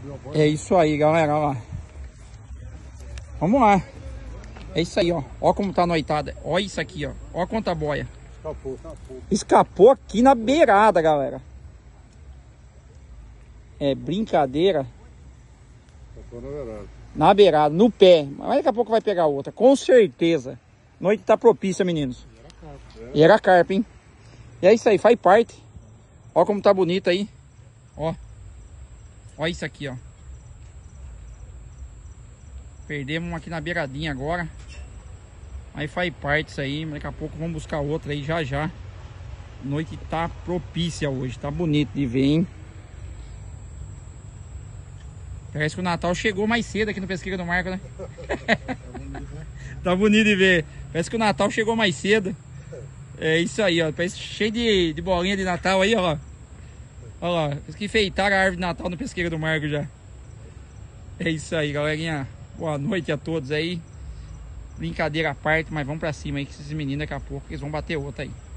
É isso aí, galera, ó lá. Vamos lá. É isso aí, ó. Ó como tá a noitada. Ó isso aqui, ó. Ó quanta boia. Escapou aqui na beirada, galera. É brincadeira. Na beirada, no pé. Mas daqui a pouco vai pegar outra, com certeza. Noite tá propícia, meninos. E era carpa, hein? E é isso aí, faz parte. Ó como tá bonito aí. Ó. Ó isso aqui, ó. Perdemos uma aqui na beiradinha agora. Aí faz parte isso aí. Daqui a pouco vamos buscar outra aí já já. Noite tá propícia hoje. Tá bonito de ver, hein? Parece que o Natal chegou mais cedo aqui no Pesqueira do Marco, né? Tá bonito de ver. Parece que o Natal chegou mais cedo. É isso aí, ó. Parece cheio de bolinha de Natal aí, ó. Olha lá. Parece que enfeitaram a árvore de Natal no Pesqueira do Marco já. É isso aí, galerinha. Boa noite a todos aí. Brincadeira à parte, mas vamos pra cima aí, que esses meninos daqui a pouco eles vão bater outra aí.